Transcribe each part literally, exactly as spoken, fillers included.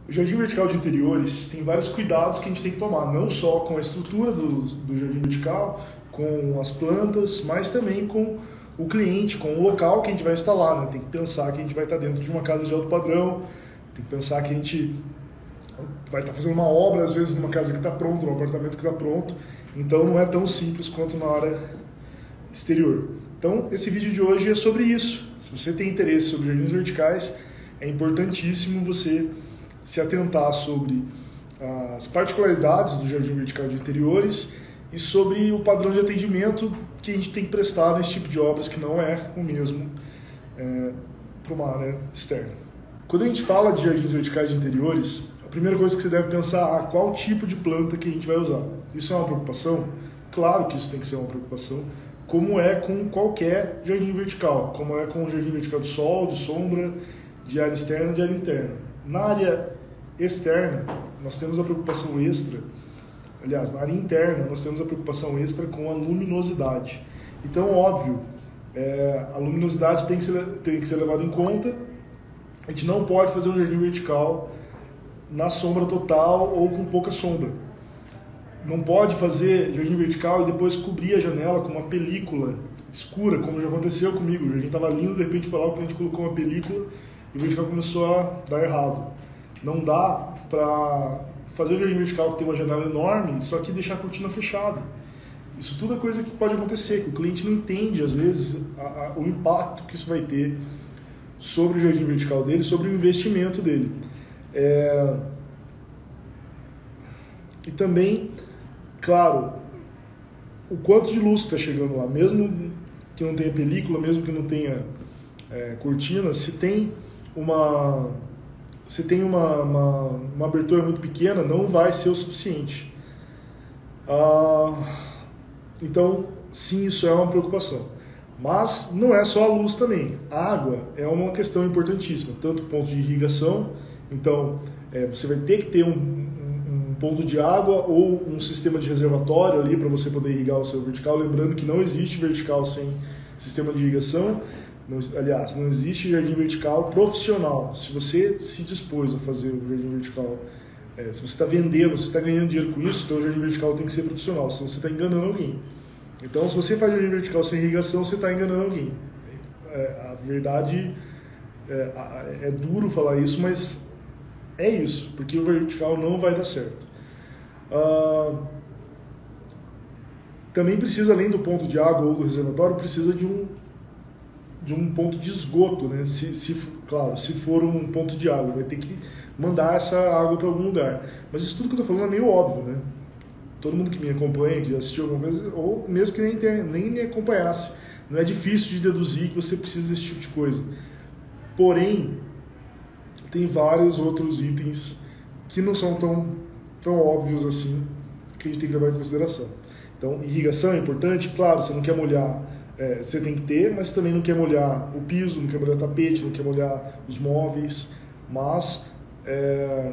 O jardim vertical de interiores tem vários cuidados que a gente tem que tomar, não só com a estrutura do, do jardim vertical, com as plantas, mas também com o cliente, com o local que a gente vai instalar, né? Tem que pensar que a gente vai estar dentro de uma casa de alto padrão, tem que pensar que a gente vai estar fazendo uma obra, às vezes numa casa que está pronta, num apartamento que está pronto, então não é tão simples quanto na área exterior. Então esse vídeo de hoje é sobre isso. Se você tem interesse sobre jardins verticais, é importantíssimo você se atentar sobre as particularidades do jardim vertical de interiores e sobre o padrão de atendimento que a gente tem que prestar nesse tipo de obras que não é o mesmo é, para uma área externa. Quando a gente fala de jardins verticais de interiores, a primeira coisa que você deve pensar é qual tipo de planta que a gente vai usar. Isso é uma preocupação? Claro que isso tem que ser uma preocupação, como é com qualquer jardim vertical, como é com o jardim vertical de sol, de sombra, de área externa e de área interna. Na área externa, nós temos a preocupação extra, aliás, na área interna, nós temos a preocupação extra com a luminosidade. Então, óbvio, é, a luminosidade tem que, ser, tem que ser levada em conta. A gente não pode fazer um jardim vertical na sombra total ou com pouca sombra. Não pode fazer jardim vertical e depois cobrir a janela com uma película escura, como já aconteceu comigo. O jardim estava lindo, de repente foi lá, a gente colocou uma película e o vertical começou a dar errado. Não dá para fazer o jardim vertical que tem uma janela enorme, só que deixar a cortina fechada. Isso tudo é coisa que pode acontecer, que o cliente não entende, às vezes, a, a, o impacto que isso vai ter sobre o jardim vertical dele, sobre o investimento dele. É... E também, claro, o quanto de luz que está chegando lá, mesmo que não tenha película, mesmo que não tenha é, cortina, se tem uma... se tem uma, uma, uma abertura muito pequena, não vai ser o suficiente. Ah, então, sim, isso é uma preocupação. Mas não é só a luz também. A água é uma questão importantíssima, tanto ponto de irrigação, então é, você vai ter que ter um, um, um ponto de água ou um sistema de reservatório ali para você poder irrigar o seu vertical, lembrando que não existe vertical sem sistema de irrigação. Não, aliás, não existe jardim vertical profissional. Se você se dispôs a fazer o jardim vertical, é, se você está vendendo, se você está ganhando dinheiro com isso, então o jardim vertical tem que ser profissional, senão você está enganando alguém. Então, se você faz jardim vertical sem irrigação, você está enganando alguém. É, a verdade, é, é duro falar isso, mas é isso, porque o vertical não vai dar certo. Ah, também precisa, além do ponto de água ou do reservatório, precisa de um de um ponto de esgoto, né? Se, se, claro, se for um ponto de água, vai ter que mandar essa água para algum lugar. Mas isso tudo que eu estou falando é meio óbvio, né? Todo mundo que me acompanha, que já assistiu alguma coisa, ou mesmo que nem, tenha, nem me acompanhasse, não é difícil de deduzir que você precisa desse tipo de coisa. Porém, tem vários outros itens que não são tão, tão óbvios assim, que a gente tem que levar em consideração. Então, irrigação é importante, claro, você não quer molhar. É, você tem que ter, mas também não quer molhar o piso, não quer molhar o tapete, não quer molhar os móveis, mas é,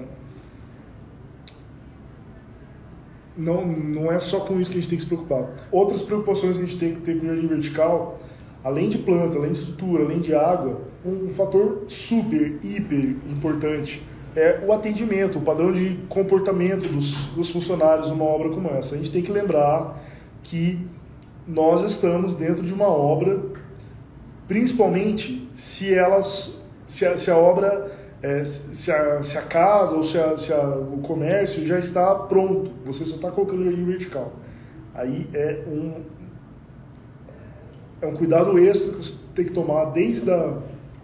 não, não é só com isso que a gente tem que se preocupar. Outras preocupações que a gente tem que ter com o jardim vertical, além de planta, além de estrutura, além de água, um, um fator super, hiper importante é o atendimento, o padrão de comportamento dos, dos funcionários numa obra como essa. A gente tem que lembrar que nós estamos dentro de uma obra, principalmente se elas, se a, se a obra, é, se, a, se a casa ou se, a, se a, o comércio já está pronto, você só está colocando o jardim vertical. Aí é um, é um cuidado extra que você tem que tomar desde a,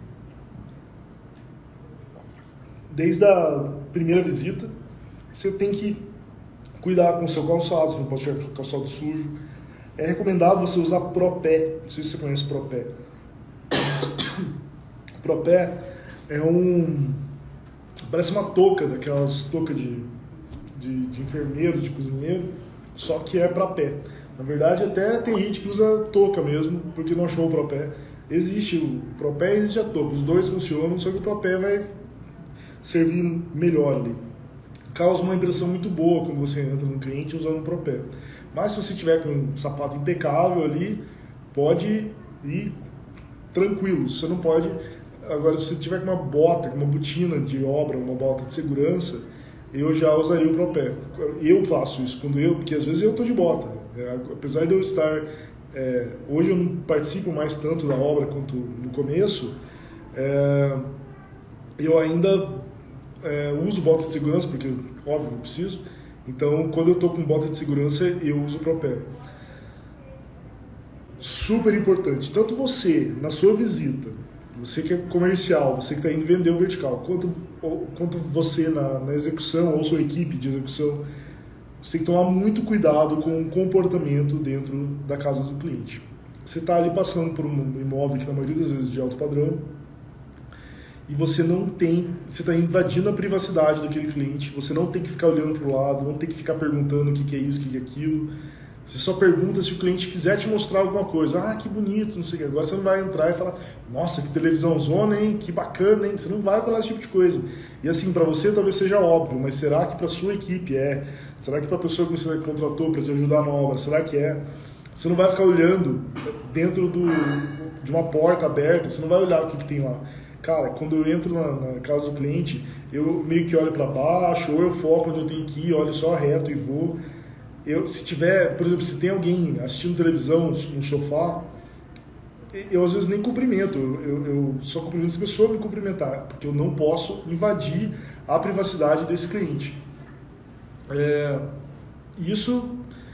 desde a primeira visita. Você tem que cuidar com o seu calçado, você não pode tirar o calçado sujo. É recomendado você usar Propé. Não sei se você conhece Propé. Propé é um... parece uma touca, daquelas toucas de, de, de enfermeiro, de cozinheiro, só que é para pé. Na verdade, até tem gente que usa touca mesmo, porque não achou o Propé. Existe o Propé e existe a touca. Os dois funcionam, só que o Propé vai servir melhor ali. Causa uma impressão muito boa quando você entra no cliente usando um Propé. Mas se você tiver com um sapato impecável ali, pode ir tranquilo. Você não pode Agora, se você tiver com uma bota, com uma botina de obra, uma bota de segurança, eu já usaria o Propé. Eu faço isso quando eu, porque às vezes eu estou de bota. É, apesar de eu estar... É, hoje eu não participo mais tanto da obra quanto no começo, é, eu ainda é, uso bota de segurança, porque, óbvio, eu preciso. Então, quando eu estou com bota de segurança, eu uso o Propé. Super importante. Tanto você, na sua visita, você que é comercial, você que está indo vender o vertical, quanto, quanto você na, na execução, ou sua equipe de execução, você tem que tomar muito cuidado com o comportamento dentro da casa do cliente. Você está ali passando por um imóvel que na maioria das vezes é de alto padrão, e você não tem, você está invadindo a privacidade daquele cliente, você não tem que ficar olhando para o lado, não tem que ficar perguntando o que, que é isso, o que, que é aquilo. Você só pergunta se o cliente quiser te mostrar alguma coisa. Ah, que bonito, não sei o que. Agora você não vai entrar e falar, nossa, que televisão zona, hein? Que bacana, hein? Você não vai falar esse tipo de coisa. E assim, para você talvez seja óbvio, mas será que para sua equipe é? Será que para a pessoa que você contratou para te ajudar na obra, será que é? Você não vai ficar olhando dentro do, de uma porta aberta, você não vai olhar o que, que tem lá. Cara, quando eu entro na, na casa do cliente, eu meio que olho para baixo, ou eu foco onde eu tenho que ir, olho só reto e vou. Eu, se tiver, por exemplo, se tem alguém assistindo televisão no sofá, eu às vezes nem cumprimento, eu, eu só cumprimento se a pessoa me cumprimentar, porque eu não posso invadir a privacidade desse cliente. É, isso,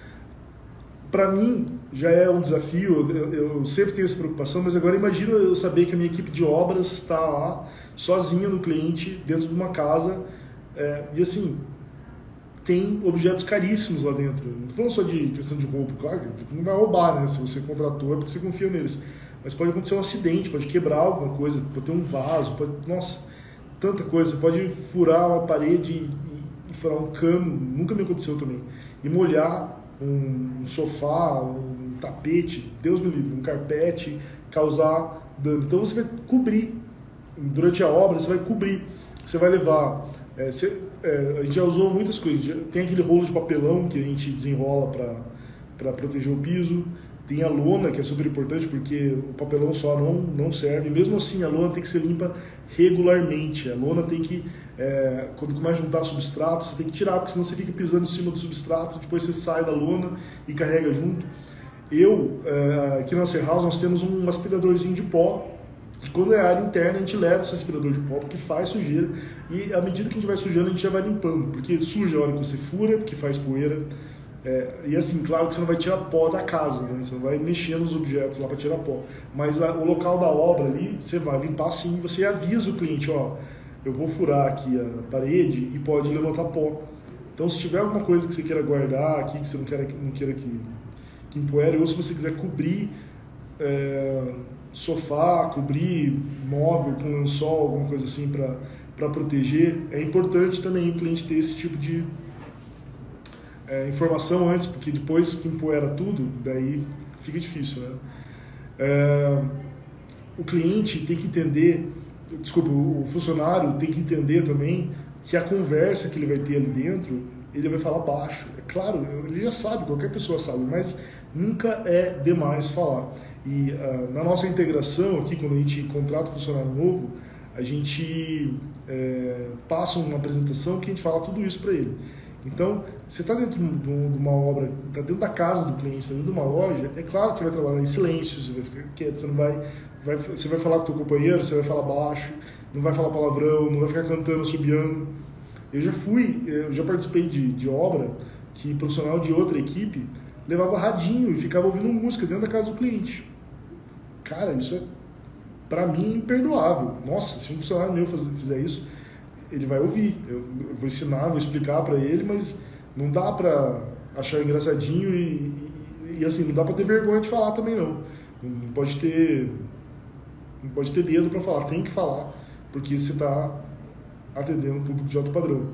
para mim, já é um desafio, eu, eu sempre tenho essa preocupação, mas agora imagina eu saber que a minha equipe de obras está lá, sozinha no cliente, dentro de uma casa, é, e assim... tem objetos caríssimos lá dentro. Não estou falando só de questão de roubo, claro, que não vai roubar, né? Se você contratou é porque você confia neles. Mas pode acontecer um acidente, pode quebrar alguma coisa, pode ter um vaso, pode... Nossa, tanta coisa. Pode furar uma parede e, e furar um cano, nunca me aconteceu também. E molhar um, um sofá, um tapete, Deus me livre, um carpete, causar dano. Então você vai cobrir. Durante a obra você vai cobrir. Você vai levar... É, você, é, a gente já usou muitas coisas. Tem aquele rolo de papelão que a gente desenrola para proteger o piso. Tem a lona, que é super importante, porque o papelão só não, não serve. Mesmo assim, a lona tem que ser limpa regularmente. A lona tem que, é, quando começa a juntar substrato, você tem que tirar, porque senão você fica pisando em cima do substrato, depois você sai da lona e carrega junto. Eu, é, aqui na Serhouse, nós temos um aspiradorzinho de pó, que quando é área interna, a gente leva esse aspirador de pó, porque faz sujeira, e à medida que a gente vai sujando, a gente já vai limpando, porque suja a hora que você fura, porque faz poeira. É, e assim, claro que você não vai tirar pó da casa, né? Você não vai mexer nos objetos lá para tirar pó. Mas a, o local da obra ali, você vai limpar sim, você avisa o cliente, ó, eu vou furar aqui a parede e pode levantar pó. Então, se tiver alguma coisa que você queira guardar aqui, que você não queira, não queira que, que empoeire, ou se você quiser cobrir é, sofá, cobrir móvel com lençol, alguma coisa assim para proteger, é importante também o cliente ter esse tipo de É, informação antes, porque depois que empoeira tudo, daí fica difícil, né? É, o cliente tem que entender, desculpa, o funcionário tem que entender também que a conversa que ele vai ter ali dentro, ele vai falar baixo. É claro, ele já sabe, qualquer pessoa sabe, mas nunca é demais falar. E uh, na nossa integração aqui, quando a gente contrata um funcionário novo, a gente é, passa uma apresentação que a gente fala tudo isso para ele. Então, você está dentro de uma obra, está dentro da casa do cliente, está dentro de uma loja, é claro que você vai trabalhar em silêncio, você vai ficar quieto, você não vai, vai, você vai falar com o teu companheiro, você vai falar baixo, não vai falar palavrão, não vai ficar cantando, assobiando. Eu já fui, eu já participei de, de obra que profissional de outra equipe levava radinho e ficava ouvindo música dentro da casa do cliente. Cara, isso é, para mim, imperdoável. Nossa, se um funcionário meu fazer, fizer isso, ele vai ouvir, eu vou ensinar, vou explicar para ele, mas não dá para achar engraçadinho e, e, e assim, não dá para ter vergonha de falar também não. Não pode ter, não pode ter dedo para falar, tem que falar, porque você está atendendo um público de alto padrão.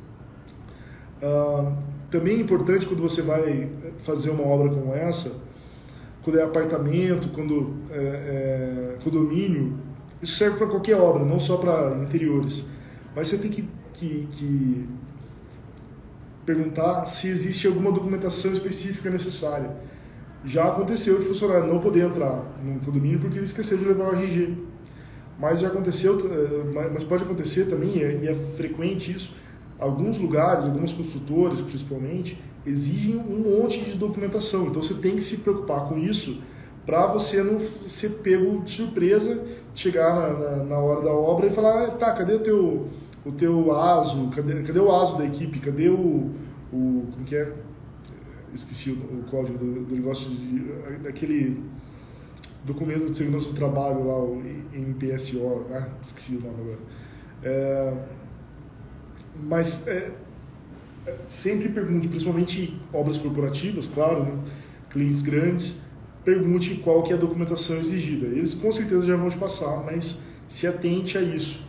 Ah, também é importante quando você vai fazer uma obra como essa, quando é apartamento, quando é, é condomínio, isso serve para qualquer obra, não só para interiores. Mas você tem que, que, que perguntar se existe alguma documentação específica necessária. Já aconteceu de funcionário não poder entrar no condomínio porque ele esqueceu de levar o R G. mas já aconteceu, mas pode acontecer também, e é frequente isso, alguns lugares, algumas construtoras principalmente, exigem um monte de documentação, então você tem que se preocupar com isso para você não ser pego de surpresa, chegar na, na, na hora da obra e falar, ah, tá, cadê o teu, o teu ASO, cadê, cadê o ASO da equipe, cadê o, o como que é? Esqueci o, o código do, do negócio, de, daquele documento de segurança do trabalho lá, o M P S O, ah, esqueci o nome agora. É, mas é, sempre pergunte, principalmente obras corporativas, claro, né, clientes grandes, pergunte qual que é a documentação exigida. Eles com certeza já vão te passar, mas se atente a isso.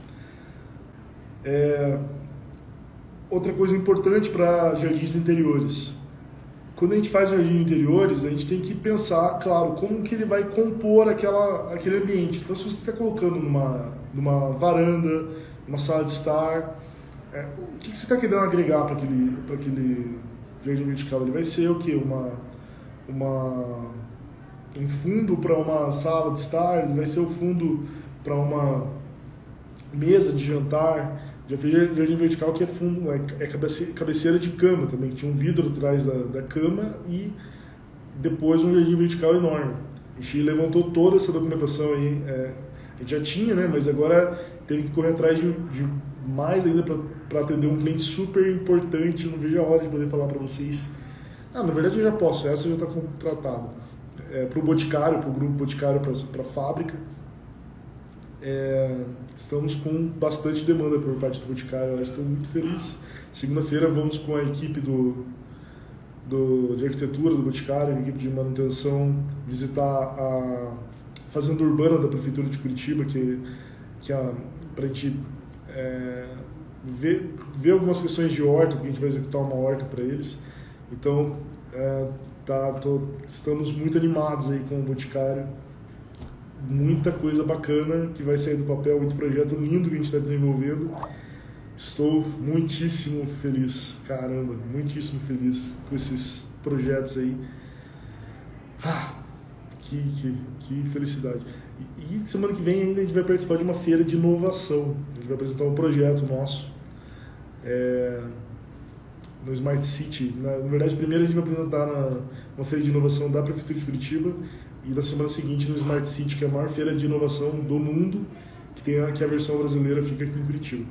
É, outra coisa importante para jardins interiores. Quando a gente faz jardim de interiores, a gente tem que pensar, claro, como que ele vai compor aquela, aquele ambiente. Então, se você está colocando numa, numa varanda, numa sala de estar, é, o que, que você está querendo agregar para aquele, para aquele jardim vertical? Ele vai ser o quê? Uma, uma, um fundo para uma sala de estar? Ele vai ser o fundo para uma mesa de jantar? Já fiz jardim vertical que é fundo, é, é cabeceira de cama também, que tinha um vidro atrás da, da cama e depois um jardim vertical enorme. A gente levantou toda essa documentação aí, é, a gente já tinha, né, mas agora teve que correr atrás de, de mais ainda para atender um cliente super importante. Eu não vejo a hora de poder falar para vocês. Ah, na verdade eu já posso, essa já está contratada. É, para o Boticário, para o grupo Boticário, para a fábrica. É, estamos com bastante demanda por parte do Boticário, eu estou muito feliz. Segunda-feira vamos com a equipe do, do, de arquitetura do Boticário, a equipe de manutenção, visitar a fazenda urbana da Prefeitura de Curitiba, que, que é para a gente é, ver, ver algumas questões de horta, porque a gente vai executar uma horta para eles. Então, é, tá, tô, estamos muito animados aí com o Boticário. Muita coisa bacana que vai sair do papel, muito projeto lindo que a gente está desenvolvendo. Estou muitíssimo feliz, caramba, muitíssimo feliz com esses projetos aí. Ah, que, que, que felicidade. E, e semana que vem ainda a gente vai participar de uma feira de inovação. A gente vai apresentar um projeto nosso é, no Smart City. Na, na verdade, primeiro a gente vai apresentar na, uma feira de inovação da Prefeitura de Curitiba, e na semana seguinte no Smart City, que é a maior feira de inovação do mundo, que, tem a, que a versão brasileira fica aqui em Curitiba.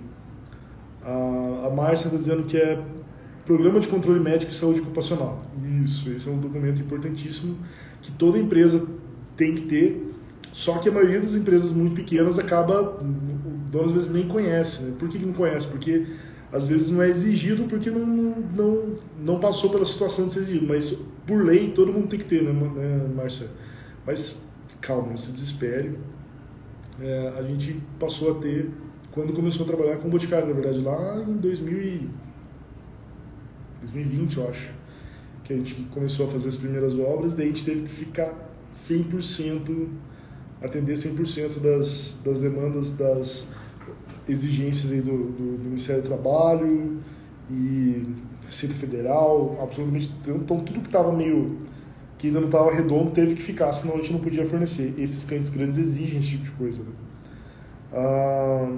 A, a Márcia está dizendo que é Programa de Controle Médico e Saúde Ocupacional. Isso, esse é um documento importantíssimo que toda empresa tem que ter, só que a maioria das empresas muito pequenas acaba, o dono às vezes nem conhece. Né? Por que não conhece? Porque às vezes não é exigido porque não, não, não passou pela situação de ser exigido, mas por lei todo mundo tem que ter, né, né Márcia? Mas calma, não se desespere. É, a gente passou a ter quando começou a trabalhar com o Boticário, na verdade, lá em dois mil e vinte, eu acho, que a gente começou a fazer as primeiras obras, daí a gente teve que ficar cem por cento, atender cem por cento das, das demandas, das exigências aí do, do, do Ministério do Trabalho e Receita Federal, absolutamente, então tudo que estava meio... que ainda não estava redondo, teve que ficar, senão a gente não podia fornecer. Esses clientes grandes exigem esse tipo de coisa. Né? Ah,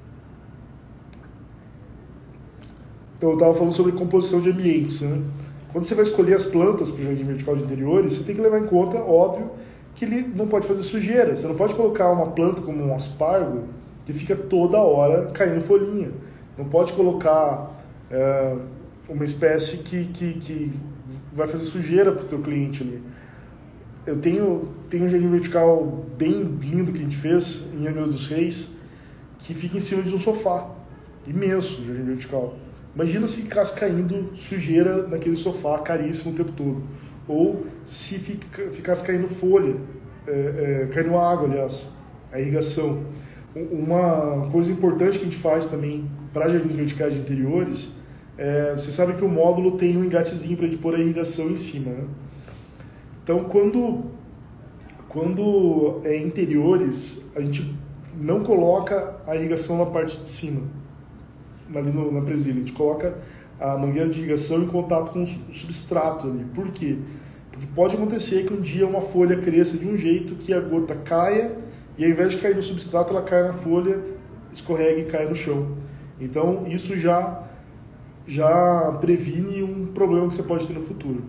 então, eu estava falando sobre composição de ambientes. Né? Quando você vai escolher as plantas para o jardim vertical de interiores, você tem que levar em conta, óbvio, que ele não pode fazer sujeira. Você não pode colocar uma planta como um aspargo que fica toda hora caindo folhinha. Não pode colocar é, uma espécie que... que, que vai fazer sujeira para o teu cliente ali. Eu tenho, tenho um jardim vertical bem lindo que a gente fez em Angra dos Reis, que fica em cima de um sofá. Imenso o jardim vertical. Imagina se ficasse caindo sujeira naquele sofá caríssimo o tempo todo. Ou se fica, ficasse caindo folha, é, é, caindo água, aliás, a irrigação. Uma coisa importante que a gente faz também para jardins verticais de interiores, É, você sabe que o módulo tem um engatezinho para a gente pôr a irrigação em cima, né? Então, quando, quando é interiores, a gente não coloca a irrigação na parte de cima, ali no, na presilha. A gente coloca a mangueira de irrigação em contato com o substrato ali. Por quê? Porque pode acontecer que um dia uma folha cresça de um jeito que a gota caia e ao invés de cair no substrato, ela cai na folha, escorrega e cai no chão. Então, isso já, já previne um problema que você pode ter no futuro.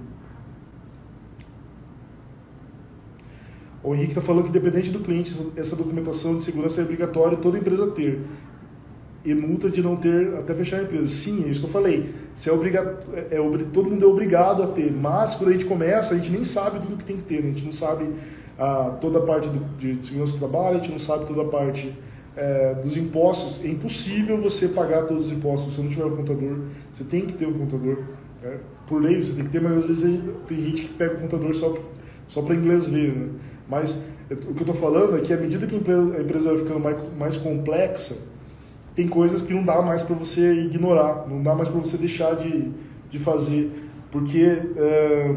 O Henrique está falando que, independente do cliente, essa documentação de segurança é obrigatória toda empresa ter. E multa de não ter até fechar a empresa. Sim, é isso que eu falei. Você é obrigado, é, é, todo mundo é obrigado a ter, mas quando a gente começa, a gente nem sabe tudo que tem que ter. Né? A gente não sabe ah, toda a parte do, de, de segurança do trabalho, a gente não sabe toda a parte é, dos impostos. É impossível você pagar todos os impostos se você não tiver um contador. Você tem que ter um contador. É, por lei você tem que ter, mas às vezes tem gente que pega o contador só, só para inglês ver. Né? Mas o que eu estou falando é que à medida que a empresa, a empresa vai ficando mais, mais complexa, tem coisas que não dá mais para você ignorar, não dá mais para você deixar de, de fazer, porque é,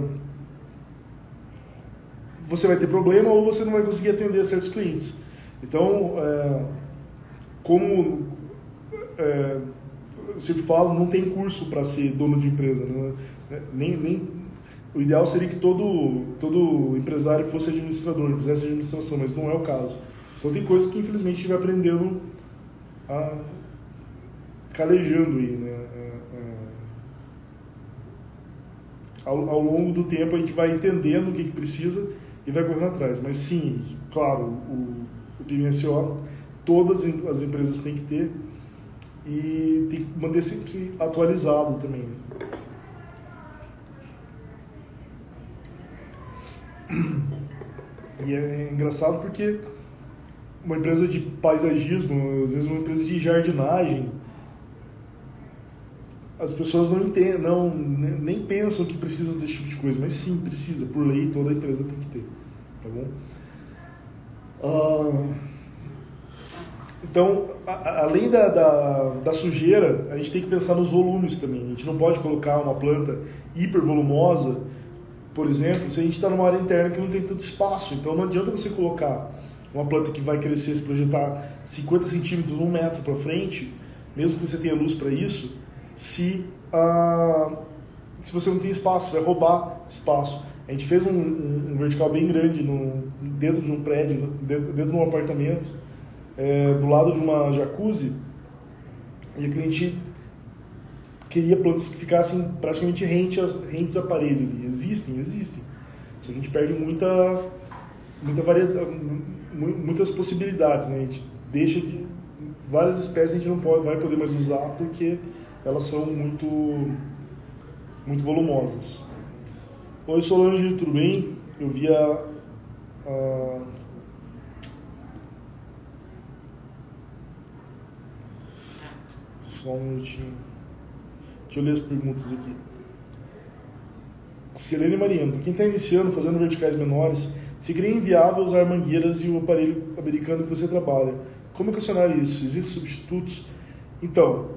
você vai ter problema ou você não vai conseguir atender certos clientes. Então, é, como é, eu sempre falo, não tem curso para ser dono de empresa. Né? Nem, nem, o ideal seria que todo, todo empresário fosse administrador, fizesse administração, mas não é o caso. Então tem coisas que infelizmente a gente vai aprendendo a, calejando aí, né? Ao, ao longo do tempo a gente vai entendendo o que, que precisa e vai correndo atrás. Mas sim, claro, o, o P M S O, todas as empresas têm que ter e tem que manter sempre atualizado também. E é engraçado porque uma empresa de paisagismo, às vezes uma empresa de jardinagem, as pessoas não entendem, não, nem pensam que precisa desse tipo de coisa, mas sim, precisa, por lei toda empresa tem que ter, tá bom? Ah, então, a, além da, da, da sujeira, a gente tem que pensar nos volumes também. A gente não pode colocar uma planta hiper volumosa, por exemplo, se a gente está numa área interna que não tem tanto espaço. Então não adianta você colocar uma planta que vai crescer, se projetar cinquenta centímetros, um metro para frente, mesmo que você tenha luz para isso, se, ah, se você não tem espaço, você vai roubar espaço. A gente fez um, um, um vertical bem grande no, dentro de um prédio, dentro, dentro de um apartamento, é, do lado de uma jacuzzi, e a cliente queria plantas que ficassem praticamente rentes, rentes à parede ali. Existem, existem. Só que a gente perde muita, muita variedade, muitas possibilidades, né? A gente deixa de... Várias espécies a gente não pode, vai poder mais usar porque elas são muito, muito volumosas. Oi, Solange, tudo bem? Eu vi a... a... Só um minutinho. Deixa eu ler as perguntas aqui. Selene Mariano, para quem está iniciando, fazendo verticais menores, ficaria inviável usar mangueiras e o aparelho americano que você trabalha. Como equacionar isso? Existem substitutos? Então,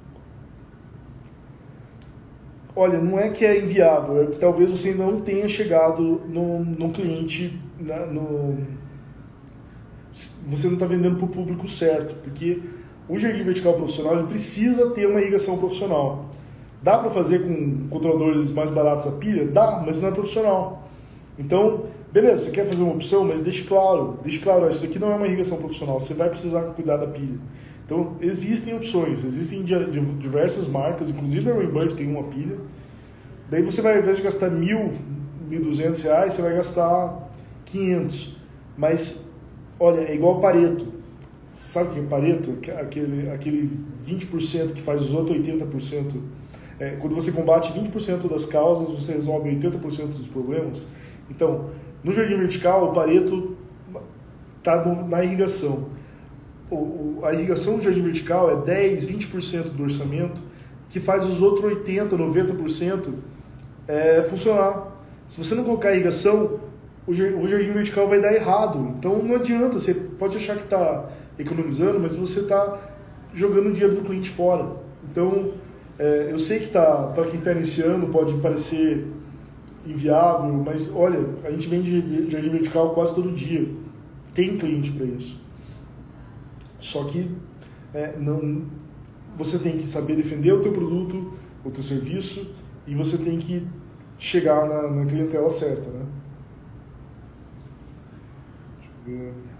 olha, não é que é inviável, é que talvez você ainda não tenha chegado no, no cliente, na, no, você não está vendendo para o público certo, porque o jardim vertical profissional ele precisa ter uma irrigação profissional. Dá para fazer com controladores mais baratos a pilha? Dá, mas não é profissional. Então, beleza, você quer fazer uma opção, mas deixe claro, deixe claro, ó, isso aqui não é uma irrigação profissional, você vai precisar cuidar da pilha. Então, existem opções, existem diversas marcas, inclusive a Rainbird tem uma pilha. Daí você vai, ao invés de gastar mil, mil e duzentos reais, você vai gastar quinhentos. Mas, olha, é igual Pareto. Sabe o que é Pareto? Aquele, aquele vinte por cento que faz os outros oitenta por cento. É, quando você combate vinte por cento das causas, você resolve oitenta por cento dos problemas. Então, no jardim vertical, o Pareto está na irrigação. O, o, a irrigação do jardim vertical é dez, vinte por cento do orçamento, que faz os outros oitenta, noventa por cento é, funcionar. Se você não colocar irrigação, o, o jardim vertical vai dar errado. Então não adianta, você pode achar que está economizando, mas você está jogando o dinheiro do cliente fora. Então, é, eu sei que tá, para quem está iniciando pode parecer inviável, mas olha, a gente vende jardim vertical quase todo dia. Tem cliente para isso. Só que é, não, você tem que saber defender o teu produto, o teu serviço, e você tem que chegar na, na clientela certa, né? Deixa eu ver.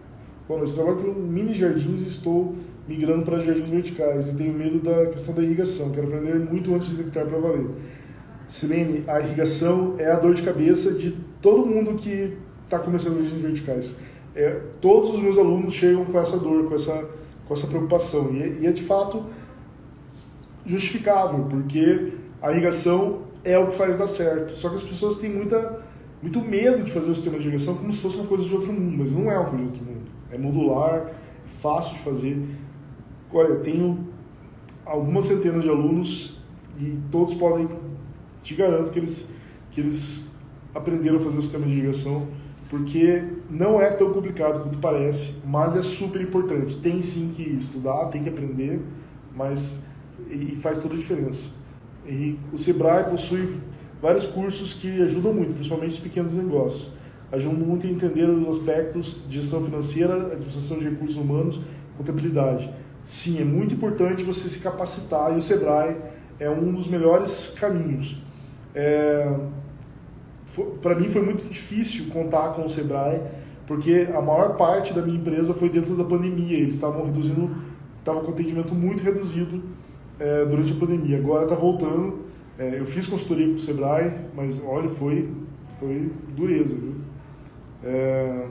Bom, eu trabalho com mini jardins e estou migrando para jardins verticais e tenho medo da questão da irrigação. Quero aprender muito antes de executar para valer. Silene, a irrigação é a dor de cabeça de todo mundo que está começando jardins verticais. É, todos os meus alunos chegam com essa dor, com essa, com essa preocupação. E é, e é de fato justificável, porque a irrigação é o que faz dar certo. Só que as pessoas têm muita, muito medo de fazer o sistema de irrigação como se fosse uma coisa de outro mundo, mas não é uma coisa de outro mundo. É modular, é fácil de fazer. Olha, eu tenho algumas centenas de alunos e todos podem, te garanto que eles, que eles aprenderam a fazer o sistema de irrigação, porque não é tão complicado quanto parece, mas é super importante. Tem sim que estudar, tem que aprender, mas e faz toda a diferença. E o Sebrae possui vários cursos que ajudam muito, principalmente os pequenos negócios. Ajudam muito a entender os aspectos de gestão financeira, administração de recursos humanos, contabilidade. Sim, é muito importante você se capacitar e o Sebrae é um dos melhores caminhos. É, para mim foi muito difícil contar com o Sebrae, porque a maior parte da minha empresa foi dentro da pandemia. Eles estavam reduzindo, estavam com atendimento muito reduzido é, durante a pandemia. Agora está voltando. É, eu fiz consultoria com o Sebrae, mas olha, foi, foi dureza, viu? É...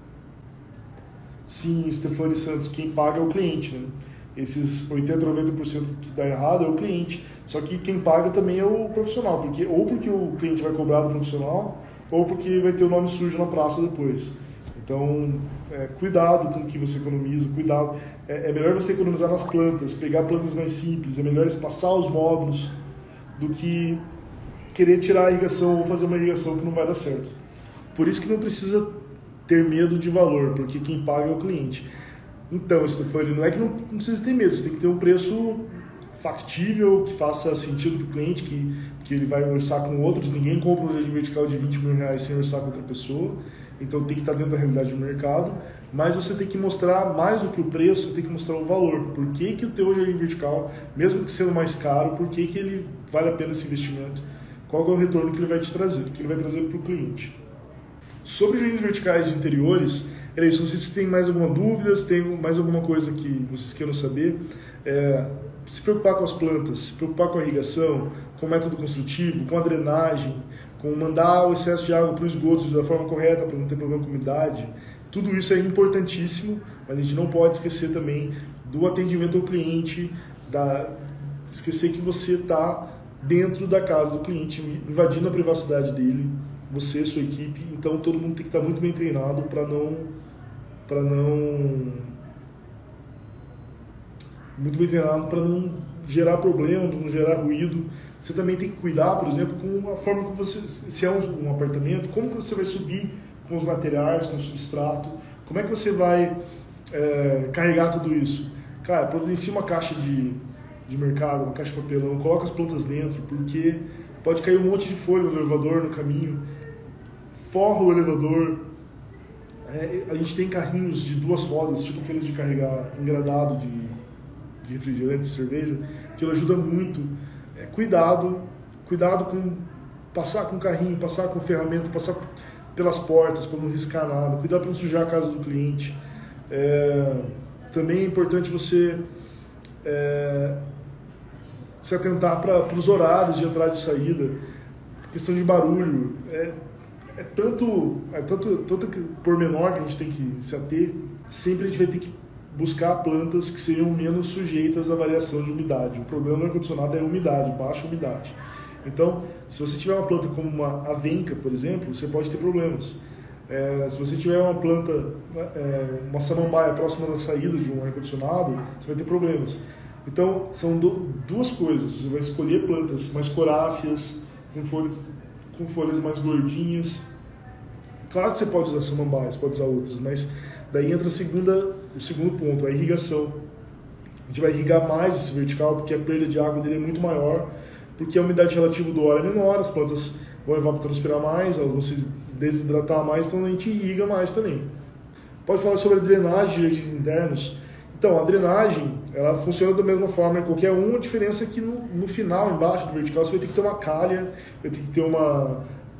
Sim, Stefane Santos, quem paga é o cliente, né? Esses oitenta, noventa por cento que dá errado é o cliente. Só que quem paga também é o profissional, porque, ou porque o cliente vai cobrar do profissional, ou porque vai ter o nome sujo na praça depois. Então, é, cuidado com o que você economiza, cuidado. É, é melhor você economizar nas plantas, pegar plantas mais simples, é melhor espaçar os módulos do que querer tirar a irrigação ou fazer uma irrigação que não vai dar certo. Por isso que não precisa ter medo de valor, porque quem paga é o cliente. Então, Stefani, não é que não, não precisa ter medo, você tem que ter um preço factível, que faça sentido para o cliente, que, que ele vai orçar com outros. Ninguém compra um jardim vertical de vinte mil reais sem orçar com outra pessoa, então tem que estar dentro da realidade do mercado, mas você tem que mostrar mais do que o preço, você tem que mostrar o valor. Por que, que o teu jardim vertical, mesmo que sendo mais caro, por que, que ele vale a pena esse investimento? Qual é o retorno que ele vai te trazer, que ele vai trazer para o cliente? Sobre jardins verticais de interiores, era isso. Não sei se tem mais alguma dúvida, se tem mais alguma coisa que vocês queiram saber. É, se preocupar com as plantas, se preocupar com a irrigação, com o método construtivo, com a drenagem, com mandar o excesso de água para o esgoto da forma correta para não ter problema com umidade. Tudo isso é importantíssimo, mas a gente não pode esquecer também do atendimento ao cliente, da, esquecer que você está dentro da casa do cliente, invadindo a privacidade dele, você, sua equipe. Então todo mundo tem que estar muito bem treinado para não, para não, muito bem treinado para não gerar problema, para não gerar ruído. Você também tem que cuidar, por exemplo, com a forma que você, se é um, um apartamento, como que você vai subir com os materiais, com o substrato, como é que você vai é, carregar tudo isso? Cara, providencie uma caixa de, de mercado, uma caixa de papelão, coloca as plantas dentro, porque pode cair um monte de folha no elevador, no caminho, forra o elevador. É, a gente tem carrinhos de duas rodas, tipo aqueles de carregar engradado de, de refrigerante, de cerveja, que ajuda muito. É, cuidado, cuidado com passar com o carrinho, passar com ferramenta, passar pelas portas para não riscar nada, cuidado para não sujar a casa do cliente. É, também é importante você é, se atentar para os horários de entrada e saída, questão de barulho. É, é tanto, é tanto, tanto pormenor que a gente tem que se ater. Sempre a gente vai ter que buscar plantas que sejam menos sujeitas à variação de umidade. O problema do ar-condicionado é a umidade, baixa umidade. Então, se você tiver uma planta como uma avenca, por exemplo, você pode ter problemas. É, se você tiver uma planta, é, uma samambaia próxima da saída de um ar-condicionado, você vai ter problemas. Então, são do, duas coisas. Você vai escolher plantas mais coráceas, com folhas, com folhas mais gordinhas. Claro que você pode usar samambaias, pode usar outras, mas daí entra a segunda, o segundo ponto, a irrigação. A gente vai irrigar mais esse vertical, porque a perda de água dele é muito maior, porque a umidade relativa do ar é menor, as plantas vão evapotranspirar mais, elas vão se desidratar mais, então a gente irriga mais também. Pode falar sobre a drenagem de jardins internos. Então, a drenagem, ela funciona da mesma forma em qualquer um, a diferença é que no, no final, embaixo do vertical, você vai ter que ter uma calha, vai ter que ter uma,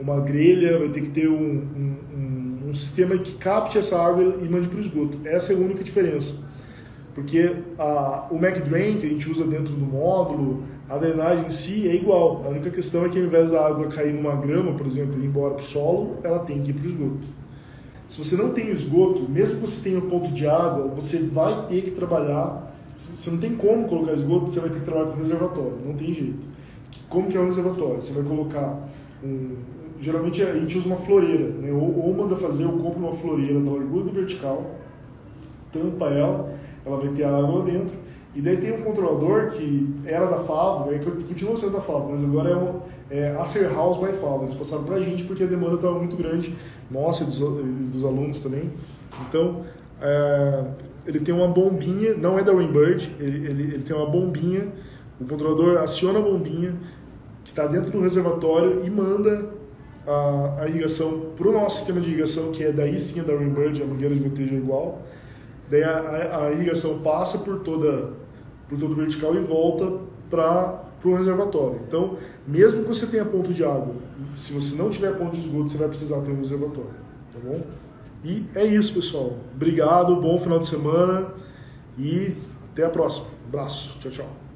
uma grelha, vai ter que ter um, um, um, um sistema que capte essa água e mande para o esgoto. Essa é a única diferença. Porque a, o McDrain que a gente usa dentro do módulo, a drenagem em si é igual. A única questão é que ao invés da água cair numa grama, por exemplo, e ir embora para o solo, ela tem que ir para o esgoto. Se você não tem esgoto, mesmo que você tenha um ponto de água, você vai ter que trabalhar. Você não tem como colocar esgoto, você vai ter que trabalhar com reservatório, não tem jeito. Como que é o reservatório? Você vai colocar um... Geralmente a gente usa uma floreira, né? ou, ou manda fazer, ou compra uma floreira da largura do vertical, tampa ela, ela vai ter a água lá dentro, e daí tem um controlador que era da Favo, é, continua sendo da Favo, mas agora é, um, é Acer House by Favo. Eles passaram pra gente porque a demanda estava muito grande, nossa e dos, dos alunos também. Então, é, ele tem uma bombinha, não é da Rainbird, ele, ele, ele tem uma bombinha, o controlador aciona a bombinha, que está dentro do reservatório e manda a, a irrigação para o nosso sistema de irrigação, que é daí sim da Rainbird, a mangueira de voltejo é igual. Daí a, a, a irrigação passa por, toda, por todo o vertical e volta para o reservatório. Então, mesmo que você tenha ponto de água, se você não tiver ponto de esgoto, você vai precisar ter um reservatório, tá bom? E é isso, pessoal. Obrigado, bom final de semana e até a próxima. Um abraço, tchau, tchau.